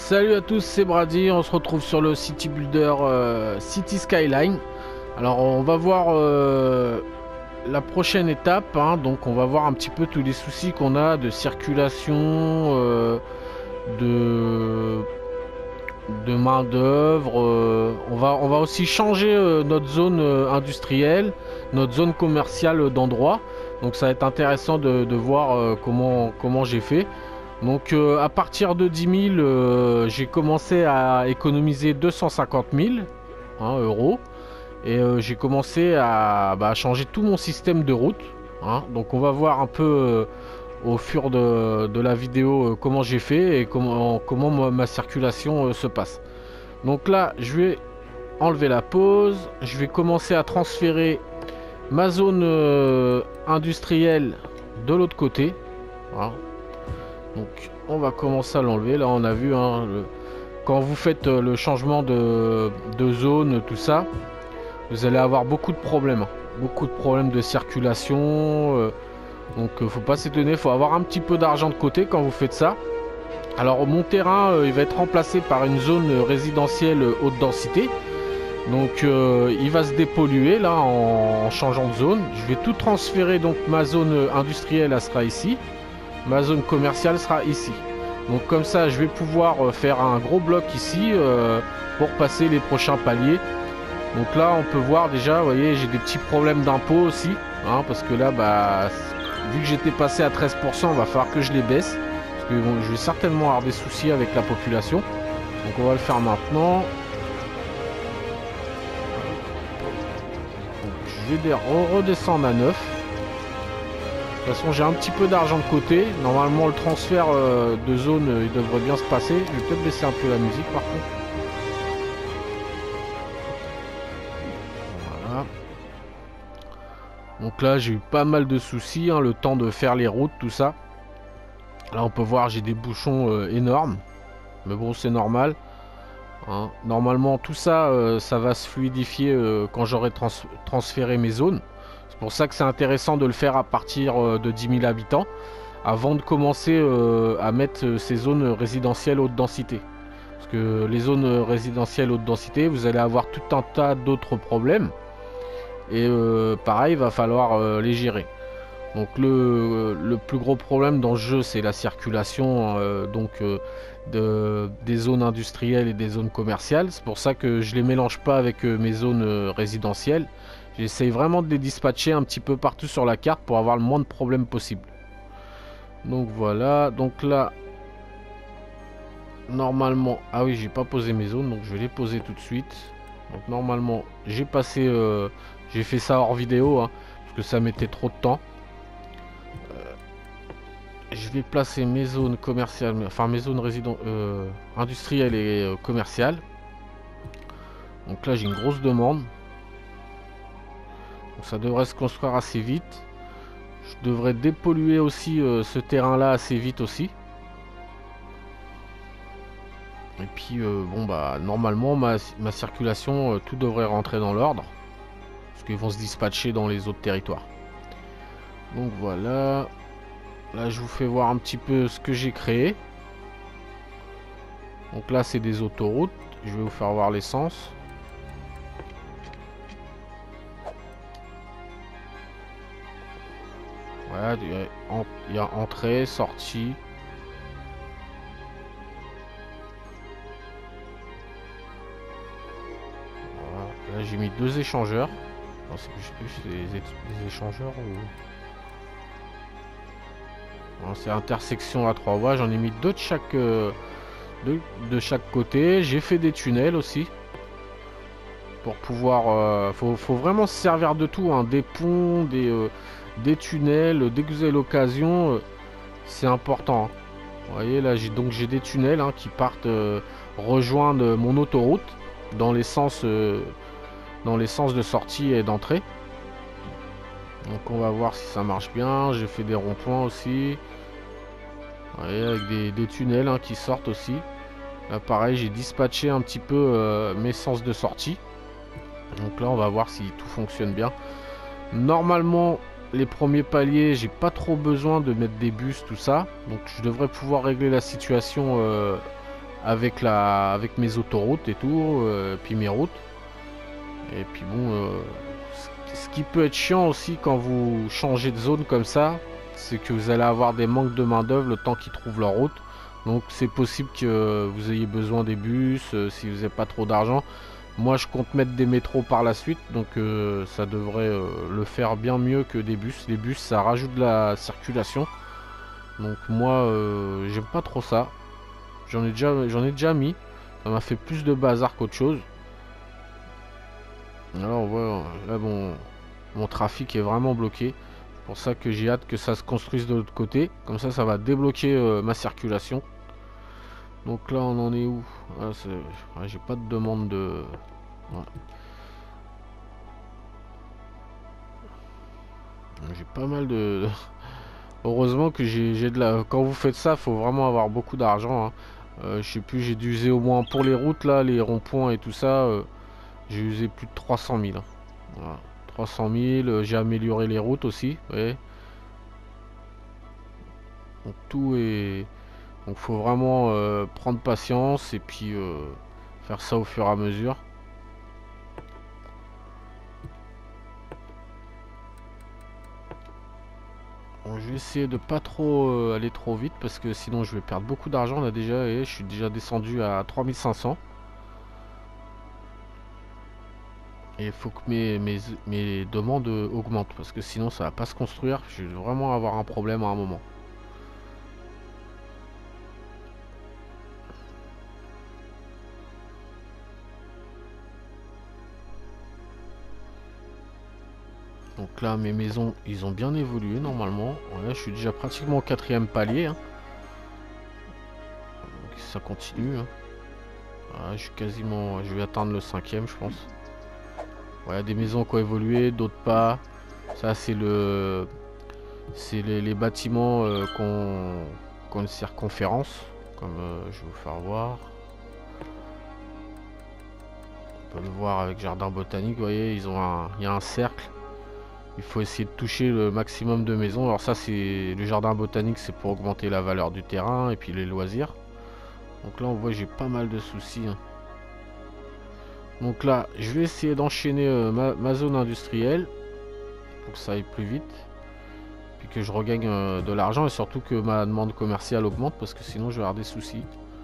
Salut à tous, c'est Brady, on se retrouve sur le City Builder City Skyline. Alors on va voir la prochaine étape, hein. Donc on va voir un petit peu tous les soucis qu'on a de circulation, de, de main d'œuvre. On va aussi changer notre zone industrielle, notre zone commerciale d'endroit. Donc ça va être intéressant de voir comment j'ai fait. Donc à partir de 10 000, j'ai commencé à économiser 250 000 euros. Et j'ai commencé à changer tout mon système de route. Donc on va voir un peu au fur de la vidéo comment j'ai fait et comment ma circulation se passe. Donc là, je vais enlever la pause. Je vais commencer à transférer ma zone industrielle de l'autre côté. Voilà. Donc on va commencer à l'enlever. Là on a vu quand vous faites le changement de zone, tout ça, vous allez avoir beaucoup de problèmes. Beaucoup de problèmes de circulation. Donc faut pas s'étonner, faut avoir un petit peu d'argent de côté quand vous faites ça. Alors mon terrain il va être remplacé par une zone résidentielle haute densité. Donc il va se dépolluer là en changeant de zone. Je vais tout transférer, donc ma zone industrielle elle sera ici. Ma zone commerciale sera ici. Donc comme ça je vais pouvoir faire un gros bloc ici pour passer les prochains paliers. Donc là on peut voir déjà, vous voyez, j'ai des petits problèmes d'impôts aussi, parce que là vu que j'étais passé à 13%, il va falloir que je les baisse, parce que bon, je vais certainement avoir des soucis avec la population. Donc on va le faire maintenant. Donc, je vais redescendre à 9. De toute façon j'ai un petit peu d'argent de côté. Normalement le transfert de zone il devrait bien se passer. Je vais peut-être baisser un peu la musique par contre. Voilà. Donc là j'ai eu pas mal de soucis, le temps de faire les routes, tout ça. Là on peut voir j'ai des bouchons énormes. Mais bon c'est normal. Normalement tout ça ça va se fluidifier quand j'aurai transféré mes zones. C'est pour ça que c'est intéressant de le faire à partir de 10 000 habitants avant de commencer à mettre ces zones résidentielles haute densité. Parce que les zones résidentielles haute densité, vous allez avoir tout un tas d'autres problèmes. Et pareil, il va falloir les gérer. Donc le plus gros problème dans le jeu, c'est la circulation des zones industrielles et des zones commerciales. C'est pour ça que je les mélange pas avec mes zones résidentielles. J'essaye vraiment de les dispatcher un petit peu partout sur la carte pour avoir le moins de problèmes possible. Donc voilà, donc là, normalement, ah oui, j'ai pas posé mes zones, donc je vais les poser tout de suite. Donc normalement, j'ai passé, j'ai fait ça hors vidéo, parce que ça mettait trop de temps. Je vais placer mes zones commerciales, enfin mes zones industrielles et commerciales. Donc là, j'ai une grosse demande. Donc ça devrait se construire assez vite. Je devrais dépolluer aussi ce terrain-là assez vite aussi. Et puis normalement ma circulation, tout devrait rentrer dans l'ordre. Parce qu'ils vont se dispatcher dans les autres territoires. Donc voilà. Là je vous fais voir un petit peu ce que j'ai créé. Donc là c'est des autoroutes. Je vais vous faire voir l'essence. Voilà, il y a entrée, sortie. Voilà. Là j'ai mis 2 échangeurs. Je sais plus si c'est des échangeurs ou... C'est intersection à 3 voies. J'en ai mis 2 de chaque côté. J'ai fait des tunnels aussi. Pour pouvoir... faut vraiment se servir de tout. Des ponts, des tunnels. Dès que vous avez l'occasion, c'est important. Vous voyez là j'ai des tunnels qui partent rejoindre mon autoroute dans les sens de sortie et d'entrée. Donc on va voir si ça marche bien. J'ai fait des ronds-points aussi. Vous voyez, avec des tunnels qui sortent aussi. Là pareil, j'ai dispatché un petit peu mes sens de sortie. Donc là on va voir si tout fonctionne bien. Normalement les premiers paliers, j'ai pas trop besoin de mettre des bus, tout ça. Donc je devrais pouvoir régler la situation avec mes autoroutes et tout, puis mes routes. Et puis bon, ce qui peut être chiant aussi quand vous changez de zone comme ça, c'est que vous allez avoir des manques de main d'œuvre le temps qu'ils trouvent leur route. Donc c'est possible que vous ayez besoin des bus, si vous n'avez pas trop d'argent. Moi je compte mettre des métros par la suite, donc ça devrait le faire bien mieux que des bus. Les bus ça rajoute de la circulation. Donc moi j'aime pas trop ça. J'en ai déjà mis. Ça m'a fait plus de bazar qu'autre chose. Alors on voit là mon trafic est vraiment bloqué. C'est pour ça que j'ai hâte que ça se construise de l'autre côté. Comme ça va débloquer ma circulation. Donc là on en est où? Ah, j'ai pas de demande de... Ouais. J'ai pas mal de... Heureusement que j'ai de la... Quand vous faites ça, faut vraiment avoir beaucoup d'argent, hein. Je sais plus, j'ai dû user au moins pour les routes là, les ronds-points et tout ça. J'ai usé plus de 300 000. Voilà. 300 000, j'ai amélioré les routes aussi. Vous voyez. Donc tout est... Donc faut vraiment prendre patience et puis faire ça au fur et à mesure. Bon, je vais essayer de pas trop aller trop vite parce que sinon je vais perdre beaucoup d'argent là déjà et je suis déjà descendu à 3500. Et il faut que mes demandes augmentent parce que sinon ça va pas se construire. Je vais vraiment avoir un problème à un moment. Donc là mes maisons ils ont bien évolué normalement. Ouais, je suis déjà pratiquement au 4e palier, hein. Donc, ça continue, hein. Ouais, je suis quasiment... Je vais atteindre le 5e je pense. Ouais, des maisons qui ont évolué, d'autres pas. Ça c'est les bâtiments qui ont une circonférence. Comme je vais vous faire voir. On peut le voir avec jardin botanique, vous voyez, il y a un cercle. Il faut essayer de toucher le maximum de maisons. Alors ça c'est le jardin botanique, c'est pour augmenter la valeur du terrain et puis les loisirs. Donc là on voit j'ai pas mal de soucis, hein. Donc là je vais essayer d'enchaîner ma zone industrielle pour que ça aille plus vite. Puis que je regagne de l'argent et surtout que ma demande commerciale augmente parce que sinon je vais avoir des soucis.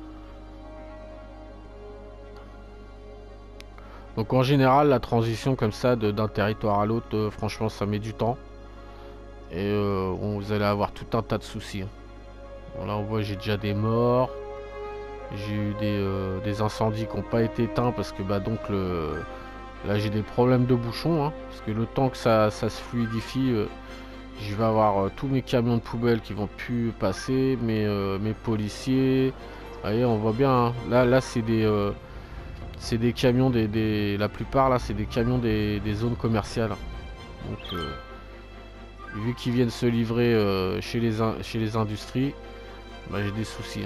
Donc en général la transition comme ça d'un territoire à l'autre, franchement ça met du temps. Et vous allez avoir tout un tas de soucis, hein. Bon, là on voit j'ai déjà des morts. J'ai eu des incendies qui n'ont pas été éteints parce que bah donc là j'ai des problèmes de bouchons, hein, parce que le temps que ça se fluidifie, je vais avoir tous mes camions de poubelle qui vont plus passer, mes policiers. Vous voyez, on voit bien, hein. Là c'est des camions la plupart là c'est des camions des zones commerciales. Donc vu qu'ils viennent se livrer chez les industries, bah, j'ai des soucis.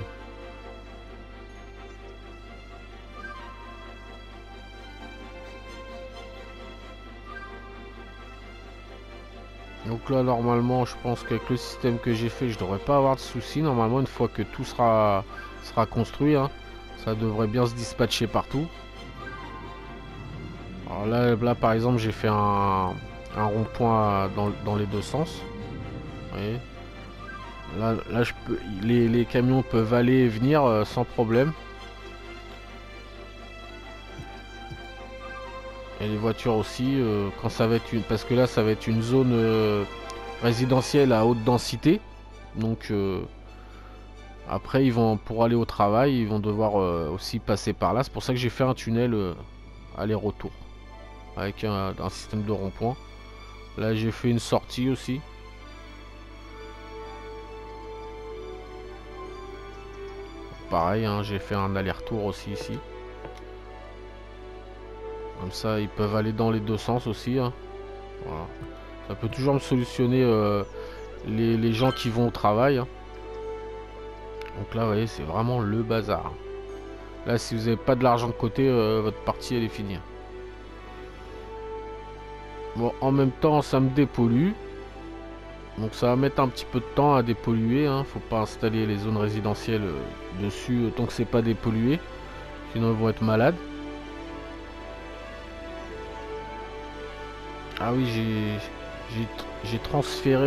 Donc là normalement je pense qu'avec le système que j'ai fait je devrais pas avoir de soucis. Normalement une fois que tout sera construit, hein, ça devrait bien se dispatcher partout. Alors là par exemple j'ai fait un rond-point dans les deux sens. Vous voyez, là je peux, les camions peuvent aller et venir sans problème. Et les voitures aussi, quand ça va être parce que là ça va être une zone résidentielle à haute densité. Donc après ils vont, pour aller au travail, ils vont devoir aussi passer par là. C'est pour ça que j'ai fait un tunnel aller-retour avec un système de rond-point. Là j'ai fait une sortie aussi. Pareil, hein, j'ai fait un aller-retour aussi ici. Comme ça, ils peuvent aller dans les deux sens aussi, hein. Voilà. Ça peut toujours me solutionner les gens qui vont au travail, hein. Donc là, vous voyez, c'est vraiment le bazar. Là, si vous n'avez pas de l'argent de côté, votre partie, elle est finie. Bon, en même temps, ça me dépollue. Donc ça va mettre un petit peu de temps à dépolluer, hein. Faut pas installer les zones résidentielles dessus tant que c'est pas dépollué. Sinon ils vont être malades. Ah oui, j'ai transféré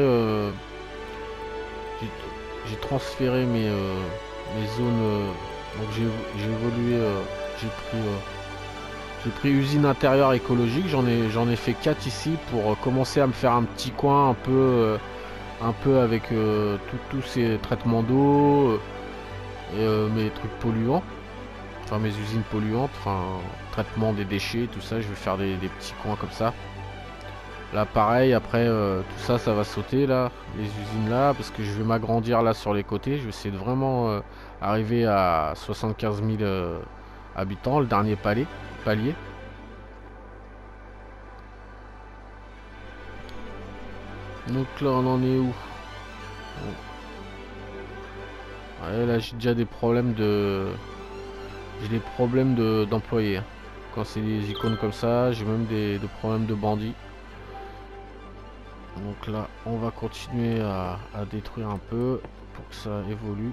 j'ai j'ai transféré mes zones. Donc j'ai évolué. J'ai pris usine intérieure écologique. J'en ai fait 4 ici pour commencer à me faire un petit coin un peu avec tous ces traitements d'eau et mes trucs polluants. Enfin mes usines polluantes. Enfin traitement des déchets, tout ça. Je vais faire des petits coins comme ça. Là pareil, après tout ça, ça va sauter là, les usines là, parce que je vais m'agrandir là sur les côtés. Je vais essayer de vraiment arriver à 75 000 habitants, le dernier palier. Donc là on en est où? Ouais, là j'ai déjà des problèmes d'employés, hein. Quand c'est des icônes comme ça, j'ai même des problèmes de bandits. Donc là, on va continuer à détruire un peu pour que ça évolue.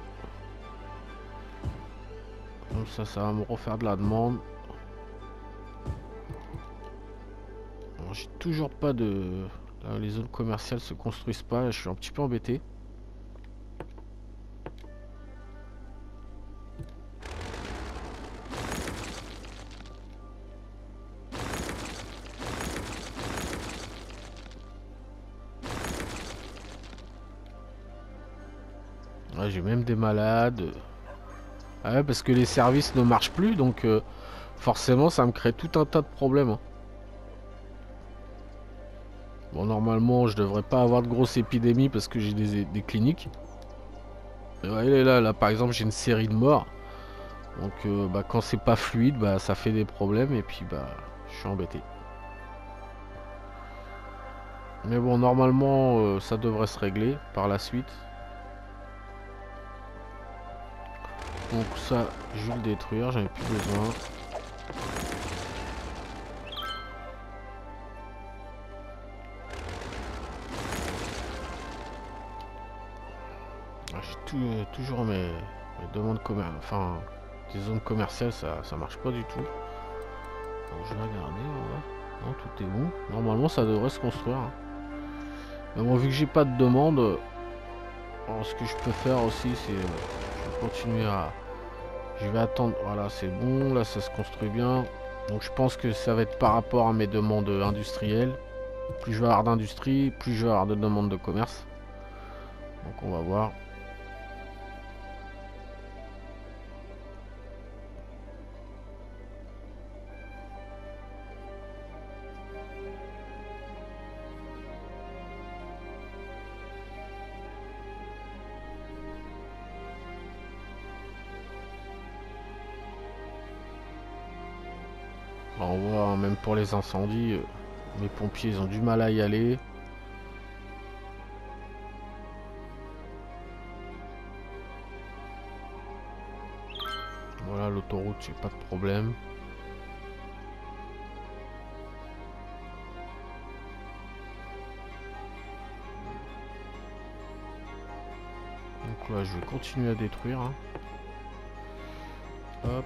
Comme ça va me refaire de la demande. J'ai toujours pas de... Là, les zones commerciales se construisent pas. Je suis un petit peu embêté. Ouais, j'ai même des malades. Ah ouais, parce que les services ne marchent plus, donc forcément ça me crée tout un tas de problèmes, hein. Bon, normalement je devrais pas avoir de grosses épidémies parce que j'ai des cliniques. Mais ouais, là par exemple j'ai une série de morts. Donc bah, quand c'est pas fluide, bah, ça fait des problèmes et puis bah je suis embêté. Mais bon, normalement ça devrait se régler par la suite. Donc ça, je vais le détruire, j'en ai plus besoin. J'ai toujours mes demandes commerciales, enfin des zones commerciales, ça marche pas du tout. Donc je vais regarder, voilà. Non, tout est bon. Normalement ça devrait se construire, hein. Mais bon, vu que j'ai pas de demande, alors, ce que je peux faire aussi, c'est je vais continuer à... Je vais attendre, voilà, c'est bon, là ça se construit bien. Donc je pense que ça va être par rapport à mes demandes industrielles. Plus je vais avoir d'industrie, plus je vais avoir de demandes de commerce. Donc on va voir. Bah, on voit, hein, même pour les incendies, mes pompiers ils ont du mal à y aller. Voilà, l'autoroute, j'ai pas de problème. Donc là, je vais continuer à détruire, hein. Hop.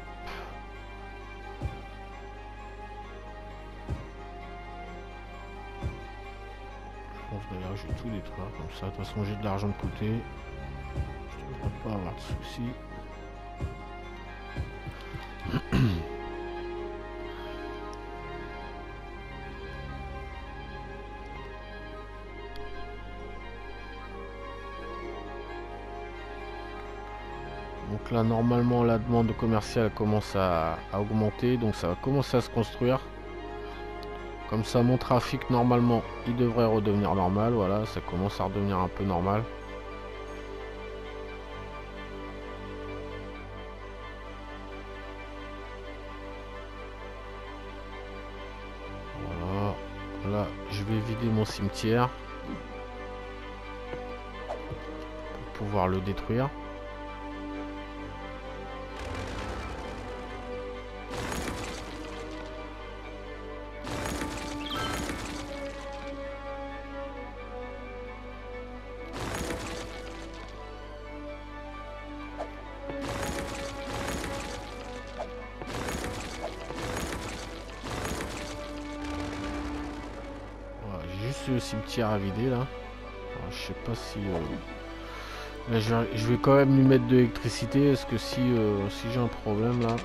Je pense d'ailleurs que je vais tout détruire comme ça. De toute façon, j'ai de l'argent de côté. Je ne devrais pas avoir de soucis. Donc là, normalement, la demande commerciale commence à augmenter. Donc ça va commencer à se construire. Comme ça, mon trafic, normalement, il devrait redevenir normal. Voilà, ça commence à redevenir un peu normal. Voilà. Là, je vais vider mon cimetière pour pouvoir le détruire. ce cimetière à vider là. Alors, je sais pas si... là, je vais quand même lui mettre de l'électricité. Est-ce que si j'ai un problème là...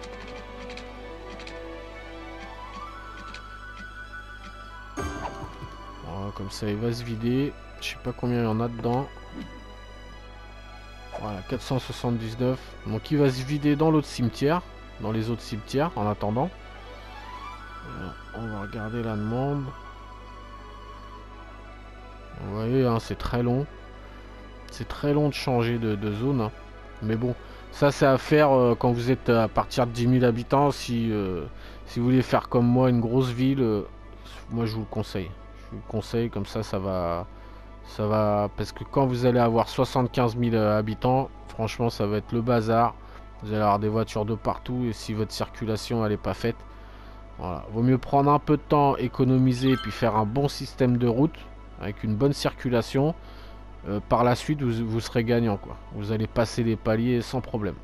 Voilà, comme ça il va se vider. Je sais pas combien il y en a dedans. Voilà, 479. Donc il va se vider dans l'autre cimetière. Dans les autres cimetières en attendant. On va regarder la demande. Vous voyez, hein, c'est très long. C'est très long de changer de zone. Hein. Mais bon, ça c'est à faire quand vous êtes à partir de 10 000 habitants. Si vous voulez faire comme moi une grosse ville, moi je vous le conseille. Je vous le conseille, comme ça ça va, parce que quand vous allez avoir 75 000 habitants, franchement ça va être le bazar. Vous allez avoir des voitures de partout et si votre circulation elle est pas faite, voilà. Vaut mieux prendre un peu de temps, économiser et puis faire un bon système de route avec une bonne circulation. Par la suite vous serez gagnant quoi. Vous allez passer les paliers sans problème.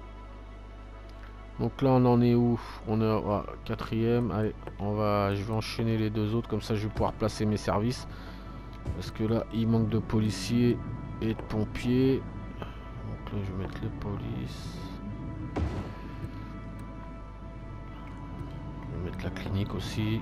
Donc là on en est où? On est à quatrième. Allez, je vais enchaîner les deux autres, comme ça je vais pouvoir placer mes services. Parce que là il manque de policiers et de pompiers. Donc là je vais mettre les polices. Je vais mettre la clinique aussi.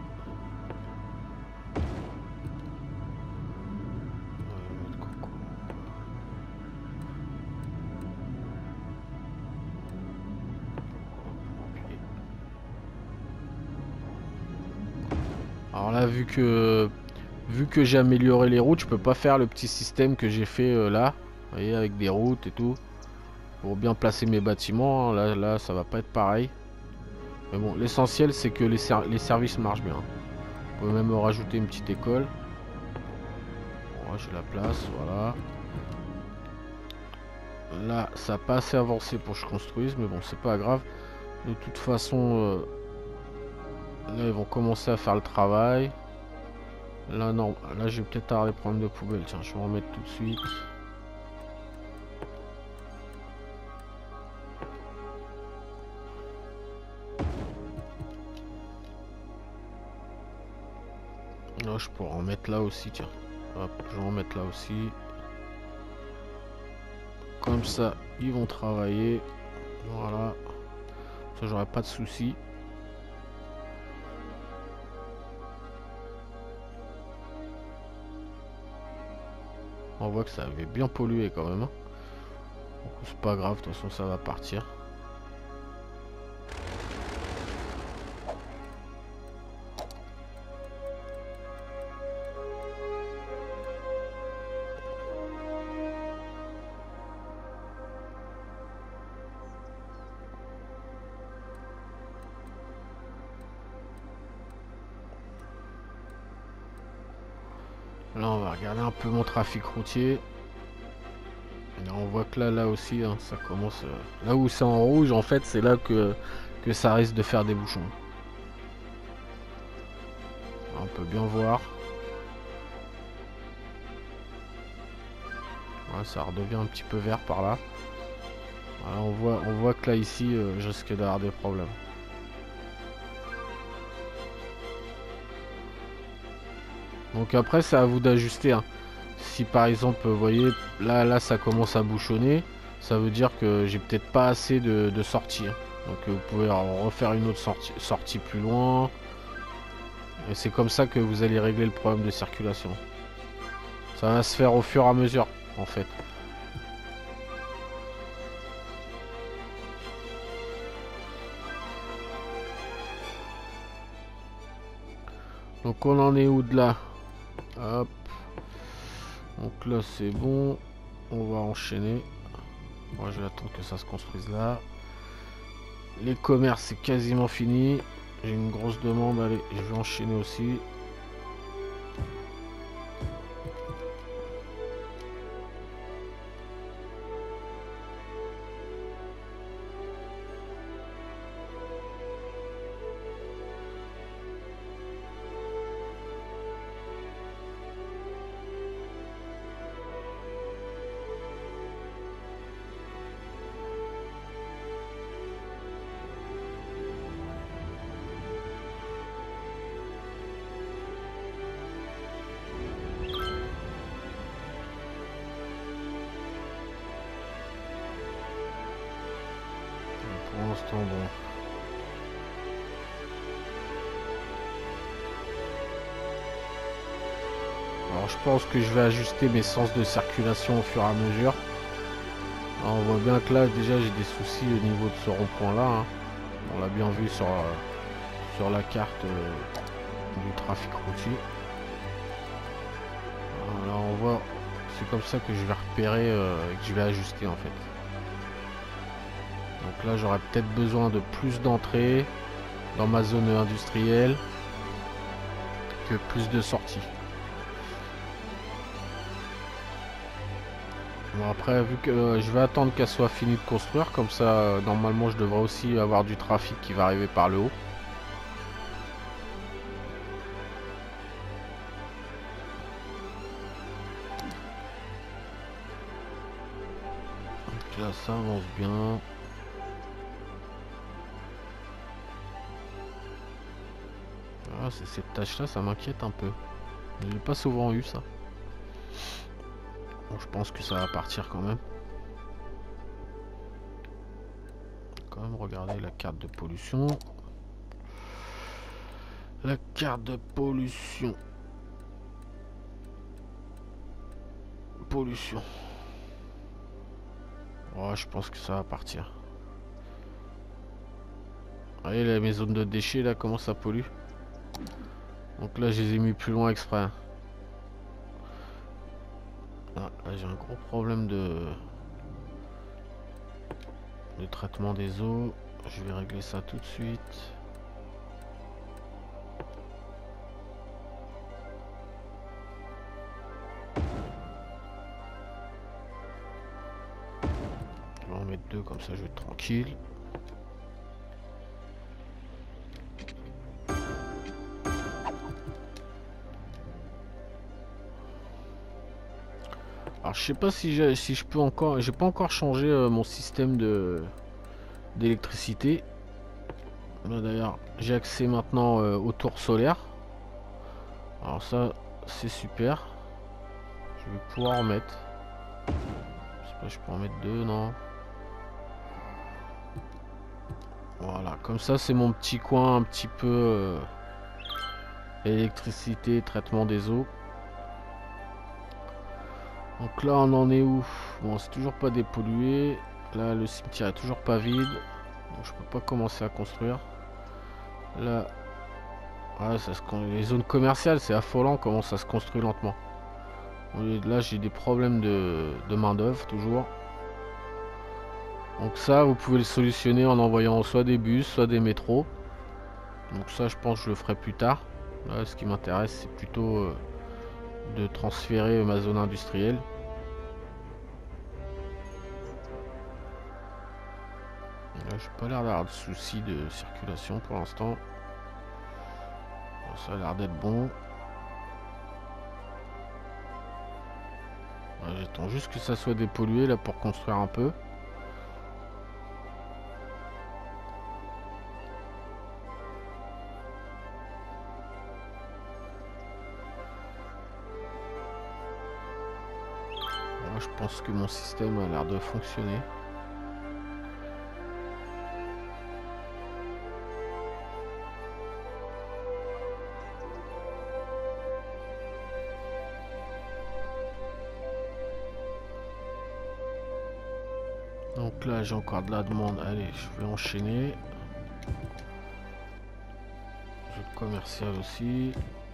Alors là vu que j'ai amélioré les routes, je peux pas faire le petit système que j'ai fait là. Vous voyez, avec des routes et tout. Pour bien placer mes bâtiments. Hein. Là ça va pas être pareil. Mais bon, l'essentiel c'est que les services marchent bien. On peut même rajouter une petite école. Bon, j'ai la place, voilà. Là, ça n'a pas assez avancé pour que je construise, mais bon, c'est pas grave. De toute façon, là, ils vont commencer à faire le travail. Là, non, là, j'ai peut-être avoir des problèmes de poubelle. Tiens, je vais en remettre tout de suite. Là, je pourrais en mettre là aussi, tiens. Hop, je vais en mettre là aussi. Comme ça, ils vont travailler. Voilà. Ça, j'aurai pas de soucis. On voit que ça avait bien pollué quand même. Hein. C'est pas grave, de toute façon, ça va partir. Là, on va regarder un peu mon trafic routier. Et là, on voit que là aussi, hein, ça commence... là où c'est en rouge, en fait, c'est là que ça risque de faire des bouchons. Là, on peut bien voir. Ouais, ça redevient un petit peu vert par là. Voilà, on voit que là, ici, je risque d'avoir des problèmes. Donc après, c'est à vous d'ajuster. Hein. Si par exemple, vous voyez, là, ça commence à bouchonner, ça veut dire que j'ai peut-être pas assez de sorties. Hein. Donc vous pouvez refaire une autre sortie plus loin. Et c'est comme ça que vous allez régler le problème de circulation. Ça va se faire au fur et à mesure, en fait. Donc on en est où de là? Hop. Donc là c'est bon. On va enchaîner. Moi je vais attendre que ça se construise là. Les commerces c'est quasiment fini. J'ai une grosse demande. Allez, je vais enchaîner aussi. façon, bon. Alors je pense que je vais ajuster mes sens de circulation au fur et à mesure. Alors, on voit bien que là déjà j'ai des soucis au niveau de ce rond-point là, hein. On l'a bien vu sur la carte du trafic routier. Alors on voit, c'est comme ça que je vais repérer et que je vais ajuster en fait. Donc là j'aurais peut-être besoin de plus d'entrées dans ma zone industrielle que plus de sorties. Bon après vu que je vais attendre qu'elle soit finie de construire, comme ça normalement je devrais aussi avoir du trafic qui va arriver par le haut. Donc là ça avance bien. Ah, c'est cette tâche là, ça m'inquiète un peu. Je n'ai pas souvent eu ça. Bon, je pense que ça va partir quand même. Quand même regarder la carte de pollution. La carte de pollution. Pollution. Oh, je pense que ça va partir. Voyez là, mes zones de déchets là, comment ça pollue. Donc là, je les ai mis plus loin exprès. Ah, là, j'ai un gros problème de traitement des eaux. Je vais régler ça tout de suite. Je vais en mettre deux, comme ça je vais être tranquille. Alors je sais pas si je peux encore, j'ai pas encore changé mon système d'électricité. Là d'ailleurs j'ai accès maintenant aux tours solaires. Alors ça c'est super. Je vais pouvoir en mettre. Je sais pas, je peux en mettre deux, non? Voilà, comme ça c'est mon petit coin un petit peu électricité, traitement des eaux. Donc là on en est où? Bon, c'est toujours pas dépollué. Là le cimetière est toujours pas vide. Donc je peux pas commencer à construire. Là, ouais, les zones commerciales, c'est affolant comment ça se construit lentement. Là j'ai des problèmes de main d'œuvre toujours. Donc ça vous pouvez le solutionner en envoyant soit des bus, soit des métros. Donc ça je pense que je le ferai plus tard. Là ce qui m'intéresse c'est plutôt de transférer ma zone industrielle. Là j'ai pas l'air d'avoir de soucis de circulation pour l'instant. Ça a l'air d'être bon. J'attends juste que ça soit dépollué là pour construire un peu. Là, je pense que mon système a l'air de fonctionner. Donc là j'ai encore de la demande. Allez, je vais enchaîner. Zone commerciale aussi.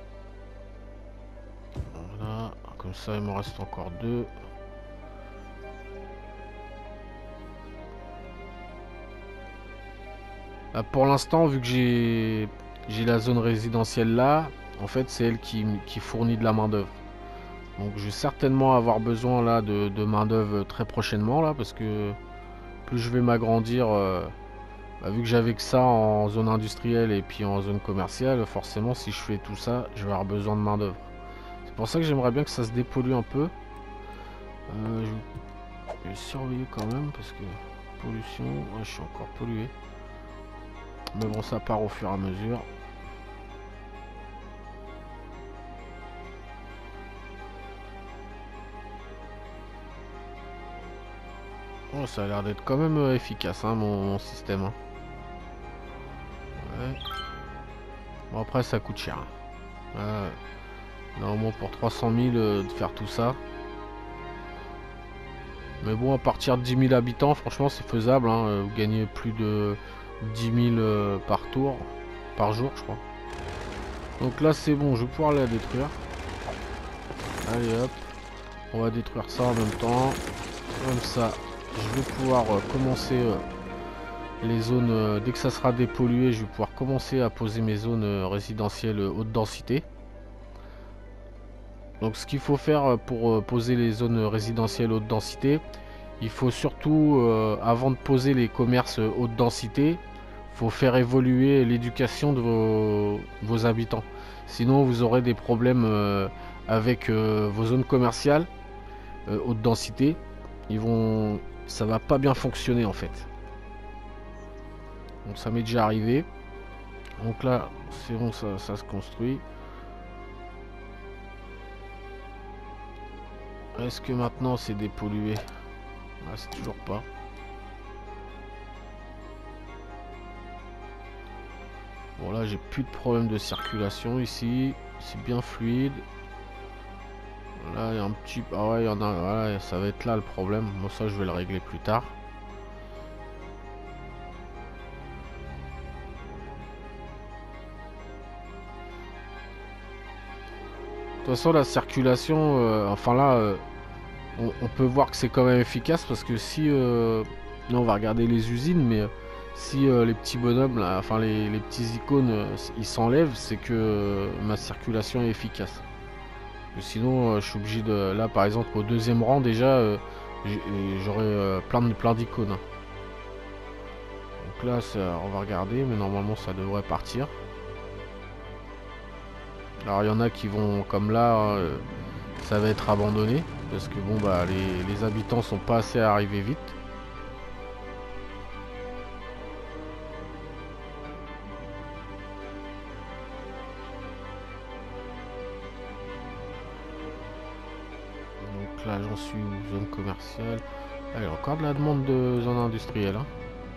Voilà, comme ça il me reste encore deux. Là, pour l'instant, vu que j'ai la zone résidentielle là, en fait c'est elle qui fournit de la main d'œuvre. Donc je vais certainement avoir besoin là de main d'œuvre très prochainement là, parce que plus je vais m'agrandir, vu que j'avais que ça en zone industrielle et puis en zone commerciale, forcément si je fais tout ça, je vais avoir besoin de main d'œuvre. C'est pour ça que j'aimerais bien que ça se dépollue un peu. Je vais surveiller quand même parce que pollution, ouais, je suis encore pollué. Mais bon, ça part au fur et à mesure. Oh, ça a l'air d'être quand même efficace, hein, mon système. Hein. Ouais. Bon, après, ça coûte cher. Normalement, pour 300 000 de faire tout ça. Mais bon, à partir de 10 000 habitants, franchement, c'est faisable. Hein. Vous gagnez plus de 10 000 par tour, par jour, je crois. Donc là, c'est bon, je vais pouvoir la détruire. Allez, hop. On va détruire ça en même temps. Comme ça, je vais pouvoir commencer les zones. Dès que ça sera dépollué, je vais pouvoir commencer à poser mes zones résidentielles haute densité. Donc ce qu'il faut faire pour poser les zones résidentielles haute densité, il faut surtout, avant de poser les commerces haute densité, il faut faire évoluer l'éducation de vos habitants. Sinon vous aurez des problèmes avec vos zones commerciales haute densité. Ça va pas bien fonctionner en fait. Donc ça m'est déjà arrivé. Donc là c'est bon, ça se construit. Est-ce que maintenant c'est dépollué? Ah, c'est toujours pas. Bon là j'ai plus de problème de circulation ici. C'est bien fluide. Là il y a un petit... Ah ouais, il y en a... Voilà, ça va être là le problème. Moi ça je vais le régler plus tard. De toute façon la circulation... enfin là... on peut voir que c'est quand même efficace parce que si... Là on va regarder les usines, mais... Si les petits bonhommes, là, enfin les petits icônes, ils s'enlèvent, c'est que ma circulation est efficace. Sinon, je suis obligé de... Là, par exemple, au deuxième rang, déjà, j'aurai plein d'icônes. Donc là, on va regarder, mais normalement, ça devrait partir. Alors, il y en a qui vont, comme là, ça va être abandonné. Parce que, bon, bah, les habitants sont pas assez arrivés vite. Là j'en suis où? Zone commerciale. Ah, il y a encore de la demande de zone industrielle. Hein.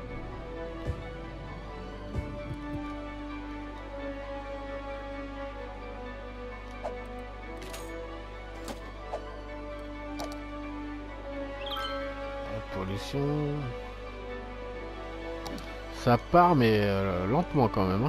La pollution. Ça part mais lentement quand même. Hein.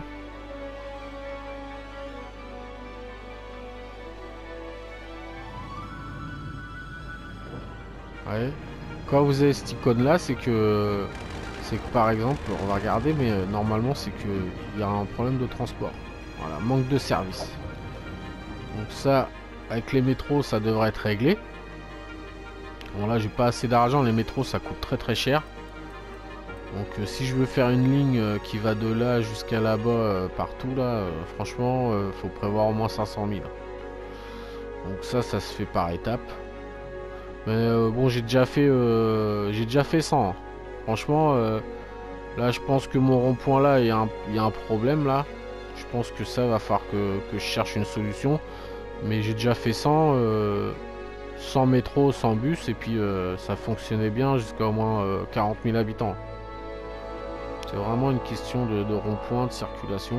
Ouais. Quand vous avez cette icône là, c'est que par exemple, on va regarder, mais normalement c'est que il y a un problème de transport. Voilà, manque de service. Donc ça, avec les métros, ça devrait être réglé. Bon là, j'ai pas assez d'argent, les métros ça coûte très cher. Donc si je veux faire une ligne qui va de là jusqu'à là-bas, partout là, franchement, faut prévoir au moins 500 000. Donc ça se fait par étapes. Mais bon, j'ai déjà fait 100. Hein. Franchement, là, je pense que mon rond-point là, il y a un problème là. Je pense que ça va falloir que je cherche une solution. Mais j'ai déjà fait 100, 100 métro, 100 bus, et puis ça fonctionnait bien jusqu'à au moins 40 000 habitants. C'est vraiment une question de rond-point, de circulation.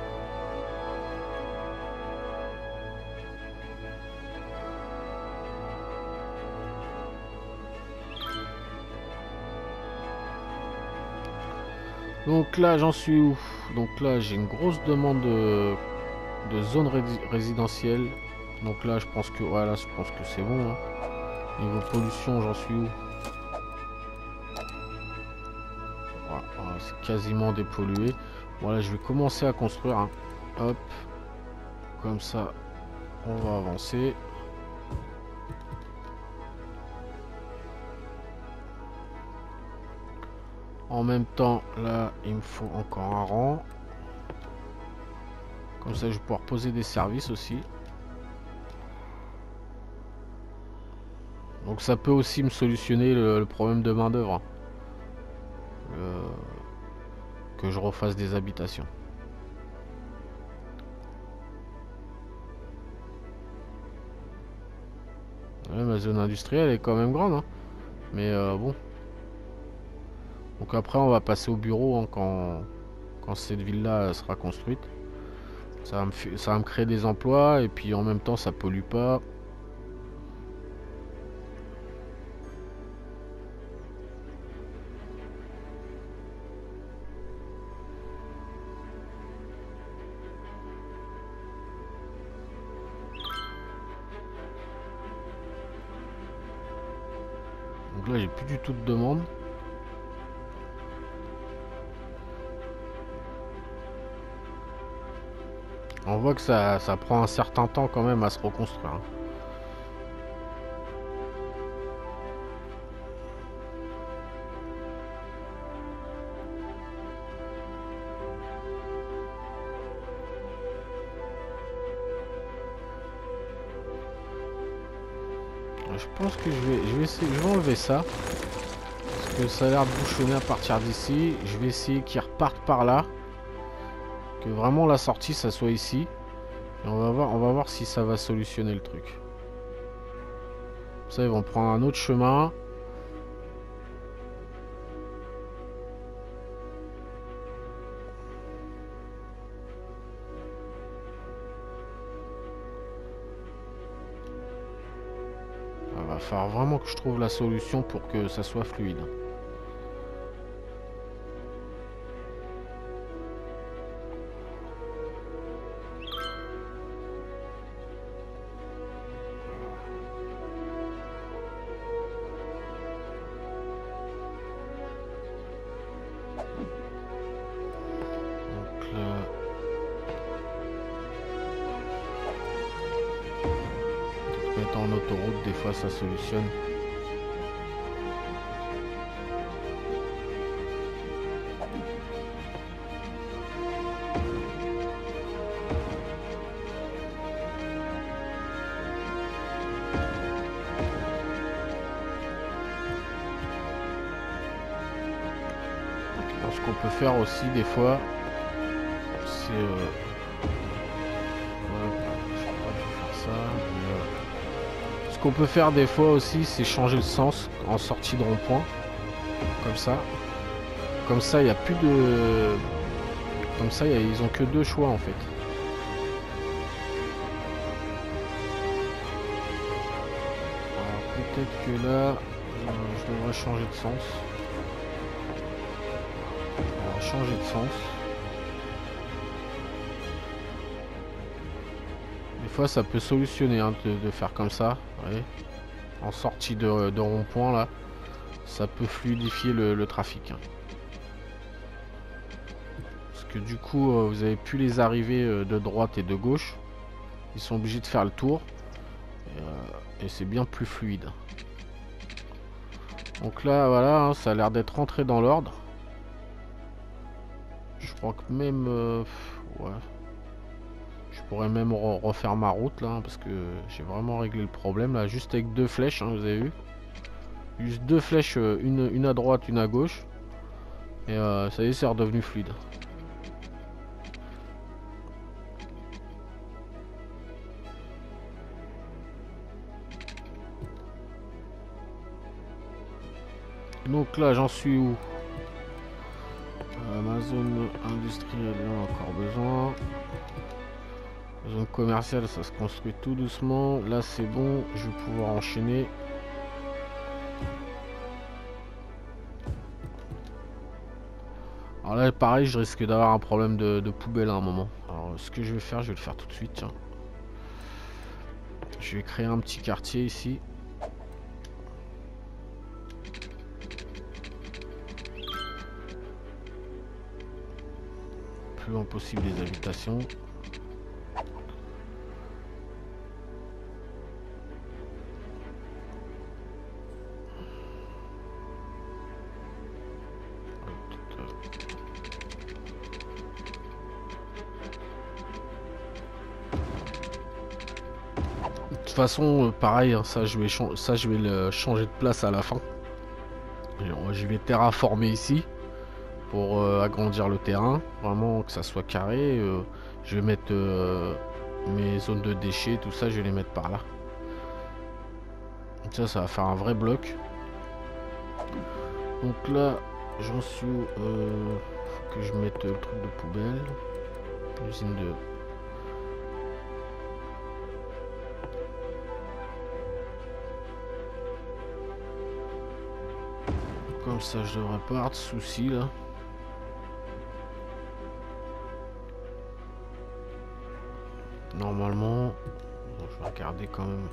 Donc là j'en suis où? Donc là j'ai une grosse demande de zone résidentielle. Donc là je pense que voilà, je pense que c'est bon. Hein. Niveau pollution j'en suis où? Voilà, c'est quasiment dépollué. Voilà, je vais commencer à construire. Hein. Hop. Comme ça on va avancer. En même temps, là, il me faut encore un rang. Comme ça, je vais pouvoir poser des services aussi. Donc ça peut aussi me solutionner le problème de main d'œuvre. Que je refasse des habitations. Ouais, ma zone industrielle est quand même grande. Hein. Mais bon. Donc après on va passer au bureau hein, quand cette ville-là sera construite. Ça va me créer des emplois et puis en même temps ça pollue pas. Donc là j'ai plus du tout de demande. On voit que ça prend un certain temps quand même à se reconstruire. Je pense que je vais essayer, je vais enlever ça. Parce que ça a l'air de bouchonner à partir d'ici. Je vais essayer qu'ils repartent par là. Que vraiment la sortie ça soit ici. Et on va voir si ça va solutionner le truc. Ça, ils vont prendre un autre chemin. Il va falloir vraiment que je trouve la solution pour que ça soit fluide. En autoroute, des fois ça solutionne. Alors, ce qu'on peut faire aussi des fois, c'est ce qu'on peut faire des fois aussi, c'est changer le sens en sortie de rond-point. Comme ça. Comme ça, il n'y a plus de... Comme ça, ils ont que deux choix en fait. Alors peut-être que là, je devrais changer de sens. On va changer de sens. Des fois, ça peut solutionner hein, de faire comme ça. Ouais. En sortie de rond-point là, ça peut fluidifier le trafic. Hein. Parce que du coup, vous avez plus les arrivées de droite et de gauche. Ils sont obligés de faire le tour. Et c'est bien plus fluide. Donc là, voilà, hein, ça a l'air d'être rentré dans l'ordre. Je crois que même... ouais. Je pourrais même refaire ma route là, parce que j'ai vraiment réglé le problème là, juste avec deux flèches, hein, vous avez vu. Juste deux flèches, une à droite, une à gauche. Et ça y est, c'est redevenu fluide. Donc là, j'en suis où? Ma zone industrielle, là, encore besoin. Zone commerciale, ça se construit tout doucement. Là, c'est bon, je vais pouvoir enchaîner. Alors là, pareil, je risque d'avoir un problème de poubelle à un moment. Alors, ce que je vais faire, je vais le faire tout de suite. Tiens. Je vais créer un petit quartier ici. Plus loin possible des habitations. De toute façon, pareil, hein, ça je vais le changer de place à la fin. Je vais terraformer ici pour agrandir le terrain, vraiment que ça soit carré. Je vais mettre mes zones de déchets, tout ça, je vais les mettre par là. Donc ça va faire un vrai bloc. Donc là, j'en suis où que je mette le truc de poubelle. L'usine de... Comme ça, je devrais pas avoir de soucis là. Normalement, bon, je vais regarder quand même.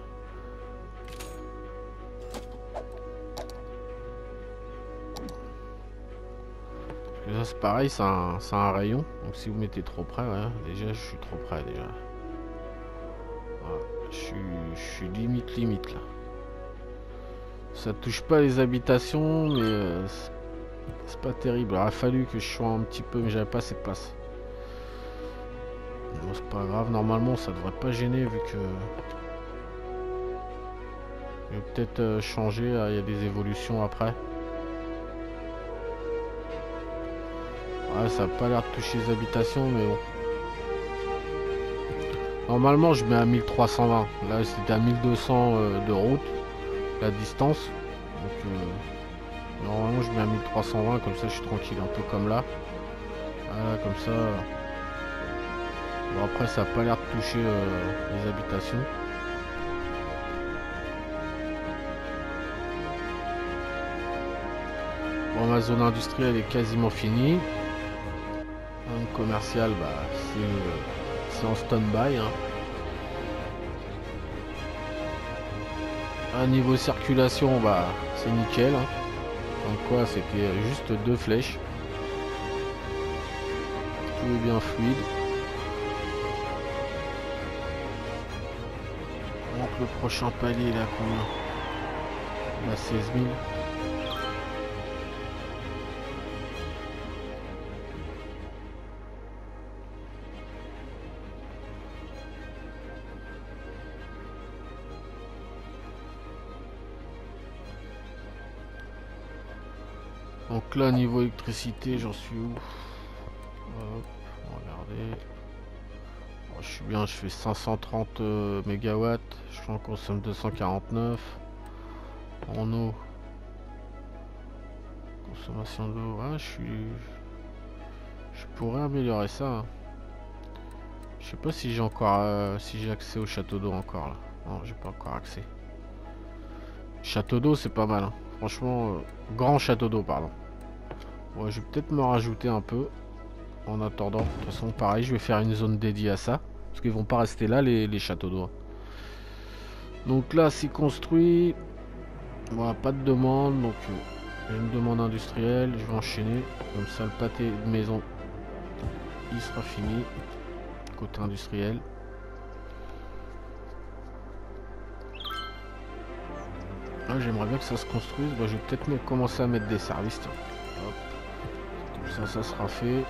Parce que là, c'est pareil, c'est un rayon. Donc si vous mettez trop près, ouais, déjà, je suis trop près déjà. Voilà, je suis limite là. Ça touche pas les habitations, mais c'est pas terrible. Il aurait fallu que je sois un petit peu, mais j'avais pas assez de place. Bon, c'est pas grave, normalement ça devrait pas gêner vu que je vais peut-être changer, il y a des évolutions après. Ouais, ça a pas l'air de toucher les habitations, mais bon. Normalement je mets à 1320, là c'était à 1200 de route, la distance. Donc normalement je mets à 1320, comme ça je suis tranquille, un peu comme là. Voilà, comme ça. Bon, après ça a pas l'air de toucher les habitations. Bon, ma zone industrielle est quasiment finie. Un commercial, bah, c'est en stand-by. Hein. À niveau circulation, bah, c'est nickel. Hein. Donc quoi, c'était juste 2 flèches. Tout est bien fluide. Donc le prochain palier là, combien? On a 16 000. Donc là, niveau électricité, j'en suis où? Hop, regardez. Bon, je suis bien, je fais 530 mégawatts. Je en consomme 249. En eau. Consommation d'eau. Ouais, je pourrais améliorer ça. Hein. Je sais pas si j'ai encore si j'ai accès au château d'eau encore là. Non, j'ai pas encore accès. Château d'eau, c'est pas mal. Hein. Franchement, grand château d'eau, pardon. Ouais, je vais peut-être me rajouter un peu. En attendant, de toute façon, pareil, je vais faire une zone dédiée à ça. Parce qu'ils vont pas rester là, les châteaux d'eau. Donc là, c'est construit. Voilà, pas de demande. Donc, j'ai une demande industrielle. Je vais enchaîner. Comme ça, le pâté de maison, il sera fini. Côté industriel. J'aimerais bien que ça se construise. Bah, je vais peut-être commencer à mettre des services. Hop. Comme ça sera fait.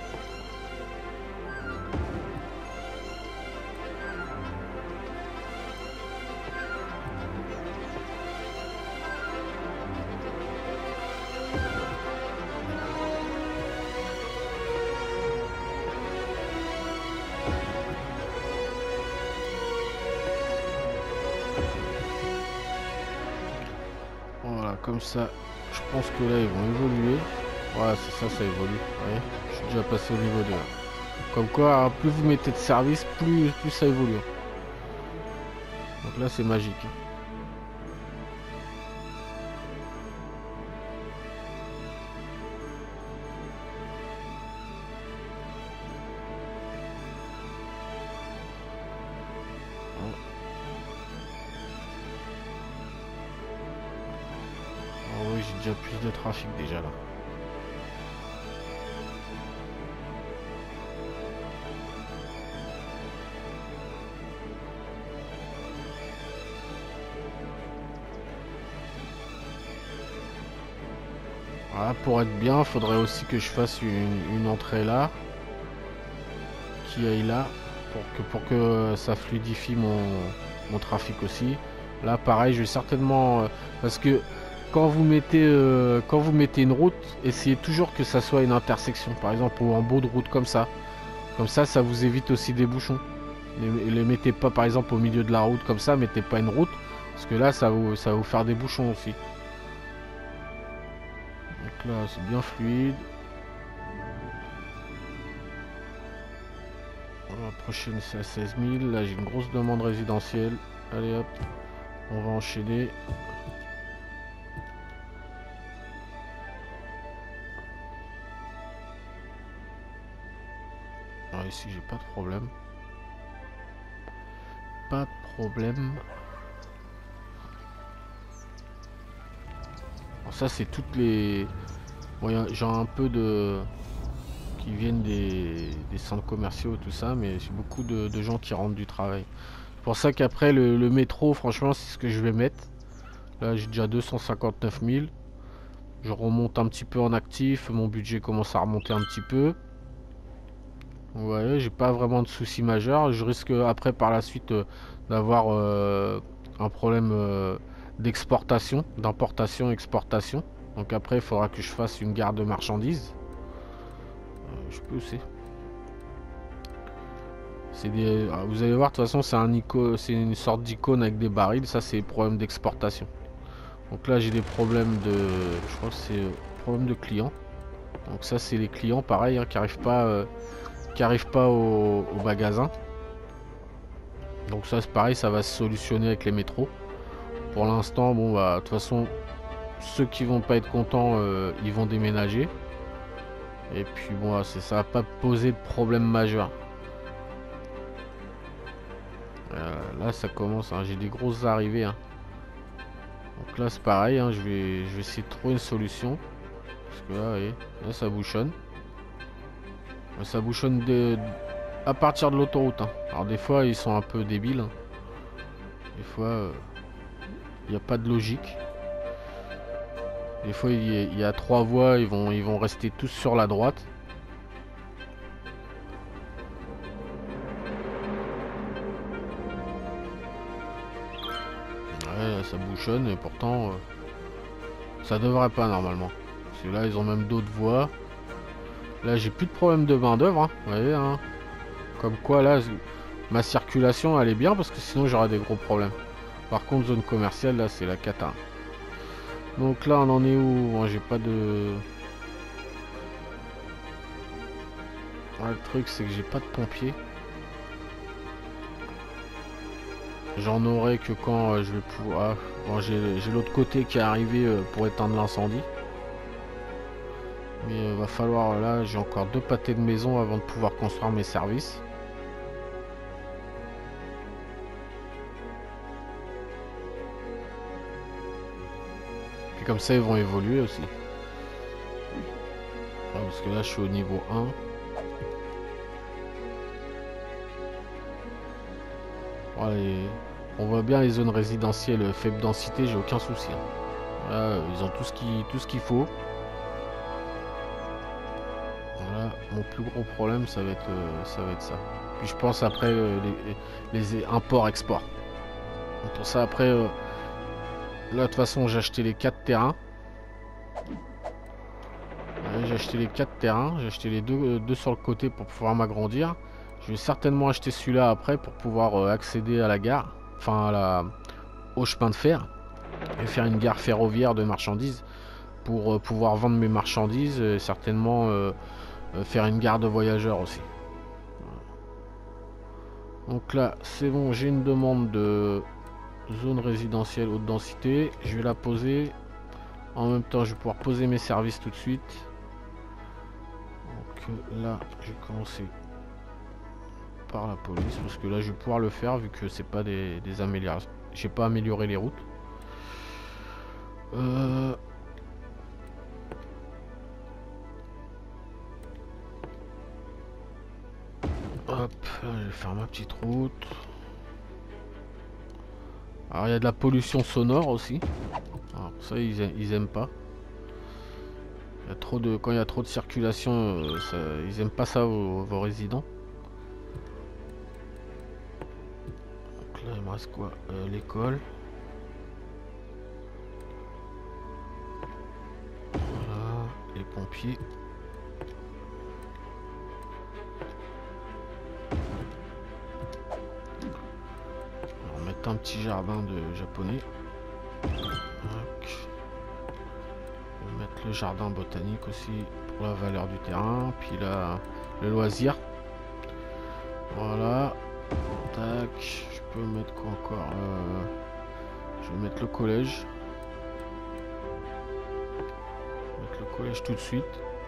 Voilà, comme ça, je pense que là, ils vont évoluer. Voilà, c'est ça, ça évolue. Vous voyez, je suis déjà passé au niveau 2. Comme quoi, plus vous mettez de service, plus ça évolue. Donc là, c'est magique. Oh oui, j'ai déjà plus de trafic déjà là. Voilà, pour être bien, il faudrait aussi que je fasse une entrée là, qui aille là, pour que ça fluidifie mon trafic aussi. Là, pareil, je vais certainement parce que quand vous mettez une route, essayez toujours que ça soit une intersection, par exemple, ou en bout de route comme ça. Comme ça vous évite aussi des bouchons. Les mettez pas, par exemple, au milieu de la route comme ça, mettez pas une route, parce que là, ça va vous faire des bouchons aussi. Donc là, c'est bien fluide. La prochaine c'est à 16 000. Là j'ai une grosse demande résidentielle. Allez hop, on va enchaîner. Alors ici j'ai pas de problème. Pas de problème. Alors ça c'est toutes les... Bon, j'ai un peu de... qui viennent des centres commerciaux et tout ça, mais j'ai beaucoup de gens qui rentrent du travail. C'est pour ça qu'après le métro, franchement, c'est ce que je vais mettre. Là, j'ai déjà 259 000. Je remonte un petit peu en actif. Mon budget commence à remonter un petit peu. Vous voyez, j'ai pas vraiment de soucis majeurs. Je risque après, par la suite, d'avoir un problème d'exportation, d'importation-exportation. Donc après, il faudra que je fasse une gare de marchandises. Je peux aussi. Vous allez voir, de toute façon, c'est une sorte d'icône avec des barils. Ça, c'est les problèmes d'exportation. Donc là, j'ai des problèmes de... Je crois que c'est problème de clients. Donc ça, c'est les clients, pareil, hein, qui arrivent pas au magasin. Donc ça, c'est pareil, ça va se solutionner avec les métros. Pour l'instant, bon, bah, de toute façon, ceux qui vont pas être contents, ils vont déménager. Et puis, bon, ça va pas poser de problème majeur. Là, ça commence, hein, j'ai des grosses arrivées. Hein. Donc là, c'est pareil, hein, je vais essayer de trouver une solution. Parce que là, vous voyez, là, ça bouchonne. Ça bouchonne à partir de l'autoroute. Hein. Alors des fois, ils sont un peu débiles. Hein. Des fois, il n'y a pas de logique. Des fois, il y a 3 voies, ils vont rester tous sur la droite. Ouais, ça bouchonne et pourtant, ça devrait pas normalement. Parce que là, ils ont même d'autres voies. Là, j'ai plus de problème de main d'œuvre. Hein. Vous voyez, hein. Comme quoi, là, ma circulation, elle est bien parce que sinon, j'aurais des gros problèmes. Par contre, zone commerciale, là, c'est la cata. Donc là, on en est où? Moi, j'ai pas de... Ouais, le truc, c'est que j'ai pas de pompiers. J'en aurai que quand je vais pouvoir... Bon, j'ai l'autre côté qui est arrivé pour éteindre l'incendie. Mais va falloir... Là, j'ai encore 2 pâtés de maison avant de pouvoir construire mes services. Puis comme ça, ils vont évoluer aussi. Ouais, parce que là, je suis au niveau 1. Ouais, on voit bien les zones résidentielles faible densité, j'ai aucun souci. Hein. Là, ils ont tout ce qu'il faut. Voilà, mon plus gros problème, ça va être ça. Puis je pense après les imports-exports. Pour ça, après, là, de toute façon, j'ai acheté les 4 terrains. Ouais, j'ai acheté les 4 terrains. J'ai acheté les deux sur le côté pour pouvoir m'agrandir. Je vais certainement acheter celui-là après pour pouvoir accéder à la gare. Enfin, au chemin de fer. Et faire une gare ferroviaire de marchandises. Pour pouvoir vendre mes marchandises. Et certainement faire une gare de voyageurs aussi. Donc là, c'est bon. J'ai une demande de zone résidentielle haute densité. Je vais la poser. En même temps, je vais pouvoir poser mes services tout de suite. Donc là, je vais commencer par la police parce que là je vais pouvoir le faire vu que c'est pas des améliorations. J'ai pas amélioré les routes. Hop, je vais faire ma petite route. Alors il y a de la pollution sonore aussi. Alors ça ils aiment pas. Quand il y a trop de circulation, ils aiment pas ça vos résidents. Là, il me reste quoi? L'école. Voilà, les pompiers. On va mettre un petit jardin de japonais. Donc, on va mettre le jardin botanique aussi pour la valeur du terrain. Puis là, le loisir. Voilà. Tac. Je peux mettre quoi encore je vais mettre le collège. Le collège tout de suite.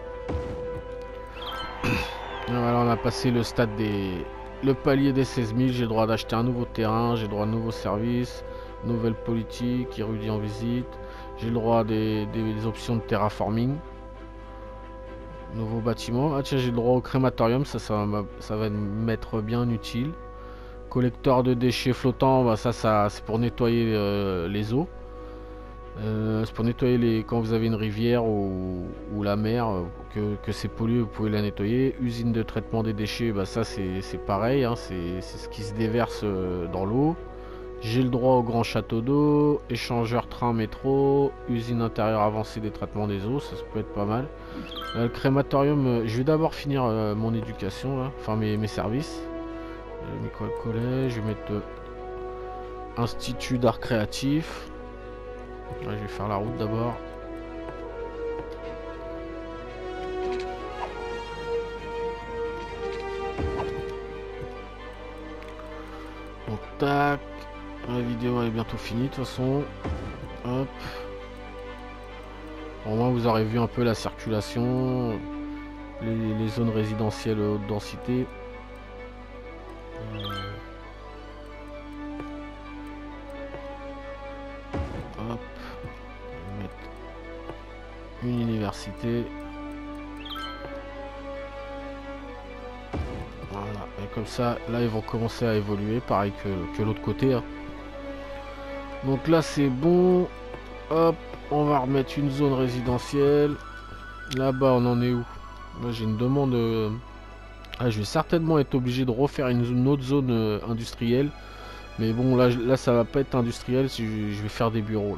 Et voilà, on a passé le stade des... Le palier des 16 000. J'ai le droit d'acheter un nouveau terrain. J'ai le droit à de nouveaux services. Nouvelle politique. Érudit en visite. J'ai le droit des options de terraforming. Nouveau bâtiment. Ah tiens, j'ai le droit au crématorium. Ça va m'être bien utile. Collecteur de déchets flottants. Bah, ça c'est pour nettoyer les eaux. C'est pour nettoyer quand vous avez une rivière ou la mer, que c'est pollué, vous pouvez la nettoyer. Usine de traitement des déchets, bah ça c'est pareil, hein, c'est ce qui se déverse dans l'eau. J'ai le droit au grand château d'eau, échangeur train métro, usine intérieure avancée des traitements des eaux, ça peut être pas mal. Le crématorium, je vais d'abord finir mon éducation, là, enfin mes services. J'ai mis quoi, le collège, je vais mettre institut d'art créatif. Ouais, je vais faire la route d'abord. Donc tac. La vidéo est bientôt finie de toute façon. Hop. Au moins vous aurez vu un peu la circulation. Les zones résidentielles haute densité. Hop. Je vais mettre une université. Voilà. Et comme ça, là ils vont commencer à évoluer, pareil que l'autre côté. Hein. Donc là c'est bon. Hop. On va remettre une zone résidentielle. Là-bas on en est où? Moi j'ai une demande. Ah, je vais certainement être obligé de refaire une autre zone industrielle. Mais bon là ça va pas être industriel si je vais faire des bureaux là.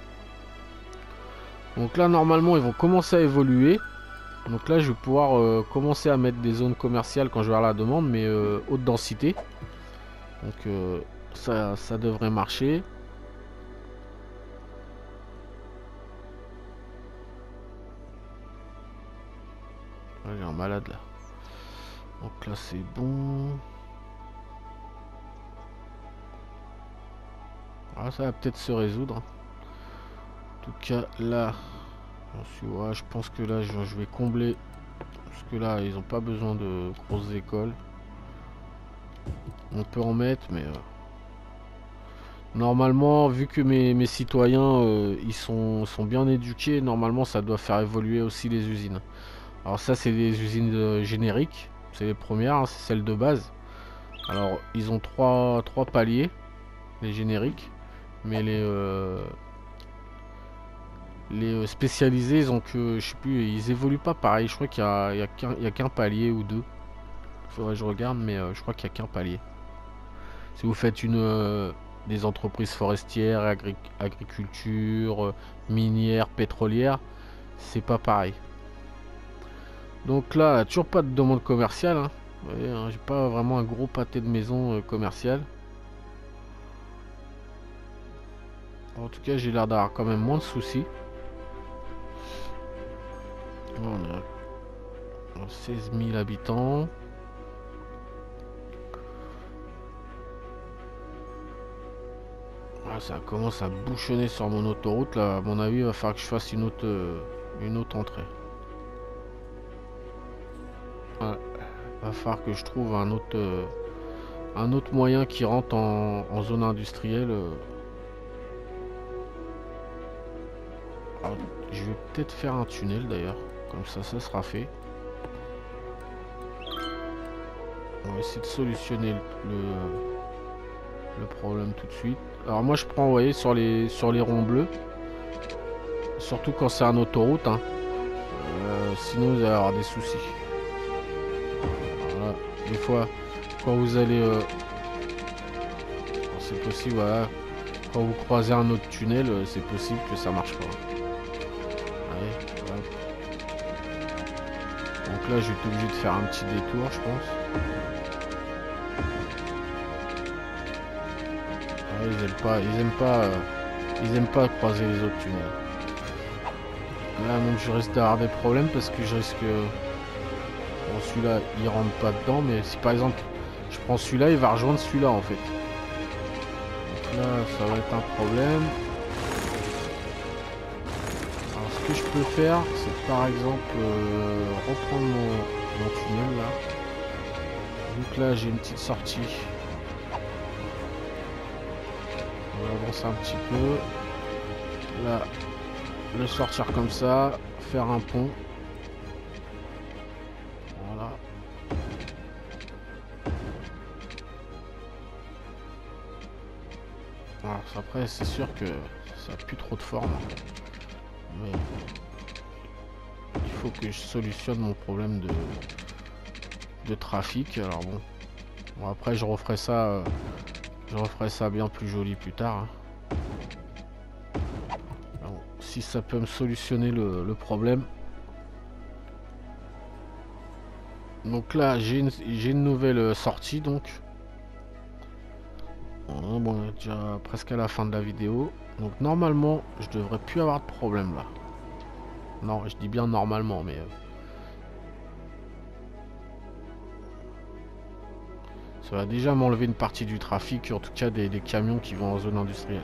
Donc là normalement ils vont commencer à évoluer. Donc là je vais pouvoir commencer à mettre des zones commerciales quand je vais avoir la demande, mais haute densité. Donc ça devrait marcher. Ah, j'ai un malade là. Donc là c'est bon. Ah, ça va peut-être se résoudre. En tout cas là, ouais, je pense que là je vais combler. Parce que là ils n'ont pas besoin de grosses écoles. On peut en mettre, mais normalement, vu que mes citoyens ils sont bien éduqués, normalement ça doit faire évoluer aussi les usines. Alors ça c'est des usines génériques, c'est les premières, hein, c'est celles de base. Alors ils ont trois paliers, les génériques, mais les spécialisés ils ont que, je sais plus, ils évoluent pas pareil. Je crois qu'il y a qu'un palier ou deux. Faudrait que je regarde, mais je crois qu'il y a qu'un palier. Si vous faites des entreprises forestières, agriculture, minière, pétrolière, c'est pas pareil. Donc là, toujours pas de demande commerciale. Hein. Vous voyez, hein, j'ai pas vraiment un gros pâté de maison commerciale. En tout cas, j'ai l'air d'avoir quand même moins de soucis. On a 16 000 habitants. Ah, ça commence à bouchonner sur mon autoroute là. À mon avis, il va falloir que je fasse une autre entrée. Ouais. Va falloir que je trouve un autre moyen qui rentre en zone industrielle. Alors, je vais peut-être faire un tunnel d'ailleurs. Comme ça sera fait. On va essayer de solutionner le problème tout de suite. Alors moi je prends, vous voyez, sur les ronds bleus. Surtout quand c'est un autoroute. Hein. Sinon vous allez avoir des soucis. Voilà. Des fois, quand vous allez... c'est possible, voilà. Quand vous croisez un autre tunnel, c'est possible que ça marche pas. Allez, voilà. Donc là je vais être obligé de faire un petit détour, je pense. Ils aiment pas croiser les autres tunnels. Là donc je risque d'avoir des problèmes parce que je risque... Bon celui-là il rentre pas dedans, mais si par exemple Je prends celui-là, il va rejoindre celui-là en fait. Donc là, ça va être un problème. Alors ce que je peux faire, c'est par exemple reprendre mon tunnel là. Vu que là j'ai une petite sortie. On va avancer un petit peu. Là, le sortir comme ça, faire un pont. Voilà. Alors après c'est sûr que ça n'a plus trop de forme. Mais il faut que je solutionne mon problème de trafic. Alors bon, après je referai ça bien plus joli plus tard. Hein. Alors, si ça peut me solutionner le problème. Donc là j'ai une nouvelle sortie donc. Voilà, bon, on est déjà presque à la fin de la vidéo. Donc normalement je devrais plus avoir de problème là. Non, je dis bien normalement, mais ça va déjà m'enlever une partie du trafic, en tout cas des camions qui vont en zone industrielle.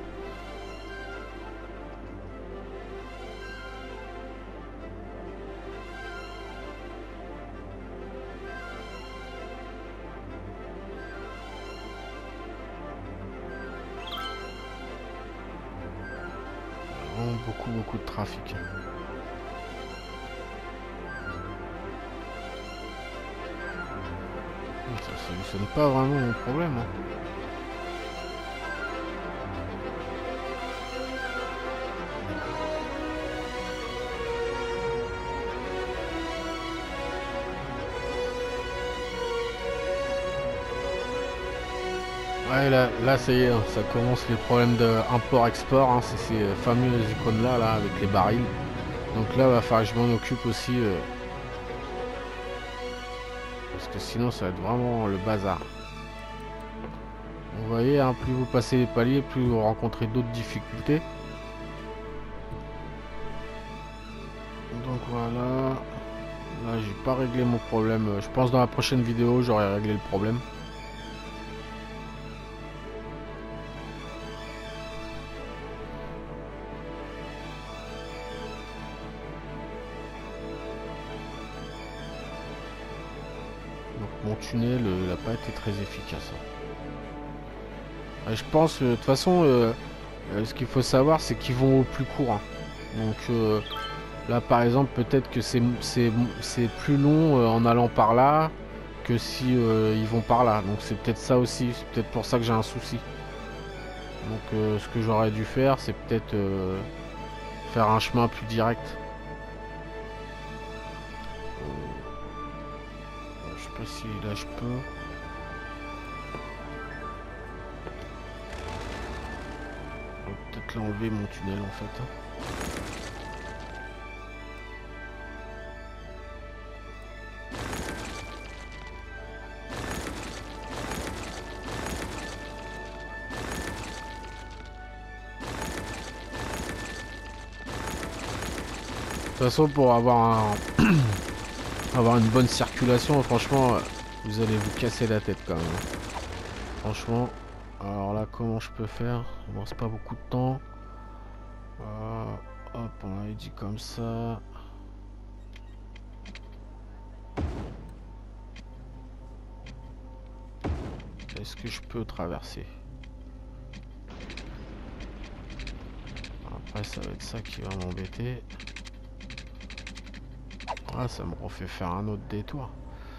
Vraiment beaucoup de trafic. Ça solutionne pas vraiment mon problème. Hein. Ouais, là ça y est, hein, ça commence les problèmes d'import-export. Hein, c'est ces fameuses icônes là avec les barils. Donc là, il va falloir que je m'en occupe aussi. Parce que sinon, ça va être vraiment le bazar. Vous voyez, hein, plus vous passez les paliers, plus vous rencontrez d'autres difficultés. Donc voilà. Là, j'ai pas réglé mon problème. Je pense dans la prochaine vidéo, j'aurai réglé le problème. Donc mon tunnel, il n'a pas été très efficace. Je pense, de toute façon, ce qu'il faut savoir, c'est qu'ils vont au plus court. Hein. Donc là, par exemple, peut-être que c'est plus long en allant par là que si ils vont par là. Donc c'est peut-être ça aussi. C'est peut-être pour ça que j'ai un souci. Donc ce que j'aurais dû faire, c'est peut-être faire un chemin plus direct. Je sais pas si là je peux. Peut-être l'enlever mon tunnel en fait. De toute façon, pour avoir avoir une bonne circulation, franchement, vous allez vous casser la tête quand même. Franchement, alors là, comment je peux faire? Bon, c'est pas beaucoup de temps. Hop, on avait dit comme ça. Est-ce que je peux traverser? Après, ça va être ça qui va m'embêter. Ah, ça me refait faire un autre détour.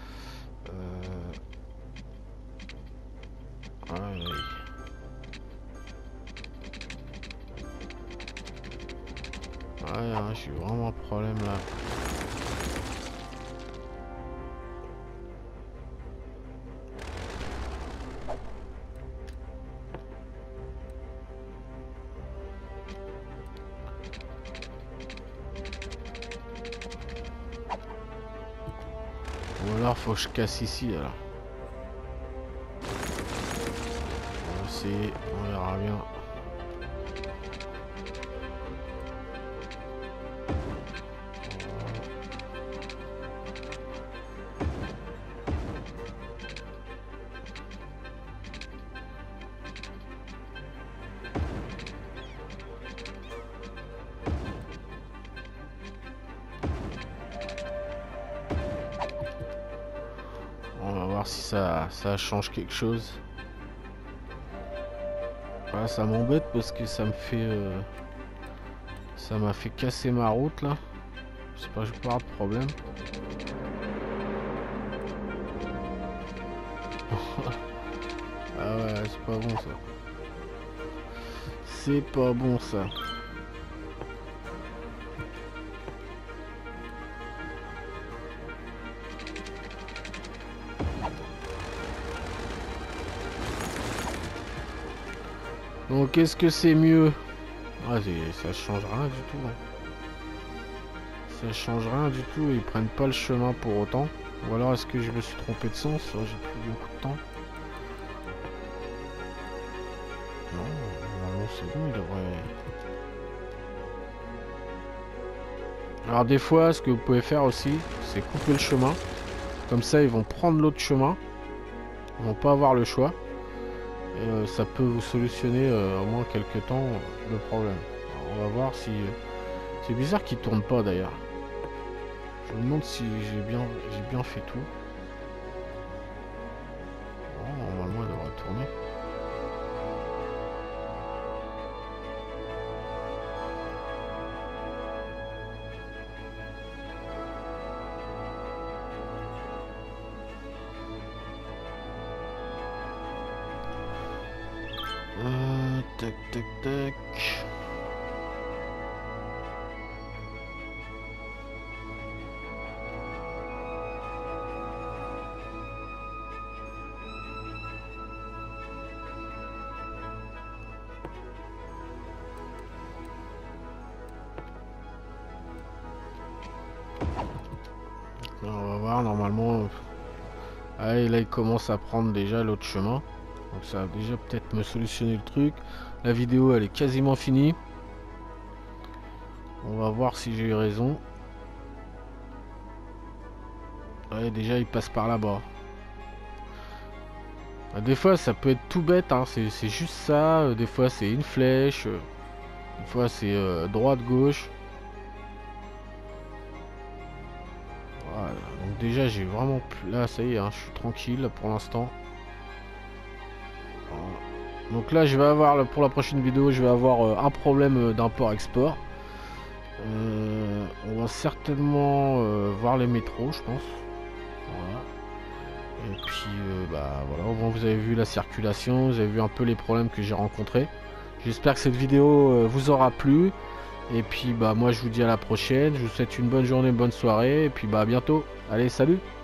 Ouais. Ouais, j'ai vraiment un problème là. Ou alors faut que je casse ici alors. On va essayer, on verra bien. ça change quelque chose. Voilà, ça m'embête parce que ça me fait... ça m'a fait casser ma route là. J'espère que je vais pas avoir de problème. Ah ouais, c'est pas bon ça. C'est pas bon ça. Donc est-ce que c'est mieux? Ah, ça change rien du tout. Hein. Ça change rien du tout. Ils prennent pas le chemin pour autant. Ou alors est-ce que je me suis trompé de sens? J'ai pris beaucoup de temps. Non, normalement c'est bon, il devrait... Alors des fois, ce que vous pouvez faire aussi, c'est couper le chemin. Comme ça, ils vont prendre l'autre chemin. Ils vont pas avoir le choix. Et ça peut vous solutionner au moins quelques temps le problème. Alors, on va voir si... c'est bizarre qu'il tourne pas d'ailleurs. Je me demande si j'ai bien fait tout. Oh, normalement, il devrait tourner. Tac, tac, tac. On va voir, normalement... Allez, là, il commence à prendre déjà l'autre chemin. Donc ça va déjà peut-être me solutionner le truc. La vidéo, elle est quasiment finie. On va voir si j'ai eu raison. Ouais, déjà, il passe par là-bas. Des fois, ça peut être tout bête. Hein. C'est juste ça. Des fois, c'est une flèche. Des fois, c'est droite-gauche. Voilà. Donc déjà, j'ai vraiment plus... Là, ça y est, hein, je suis tranquille pour l'instant. Voilà. Donc là, je vais avoir, pour la prochaine vidéo, je vais avoir un problème d'import-export. On va certainement voir les métros, je pense. Voilà. Et puis, bah voilà, vous avez vu la circulation, vous avez vu un peu les problèmes que j'ai rencontrés. J'espère que cette vidéo vous aura plu. Et puis, bah moi, je vous dis à la prochaine. Je vous souhaite une bonne journée, une bonne soirée. Et puis, bah à bientôt. Allez, salut!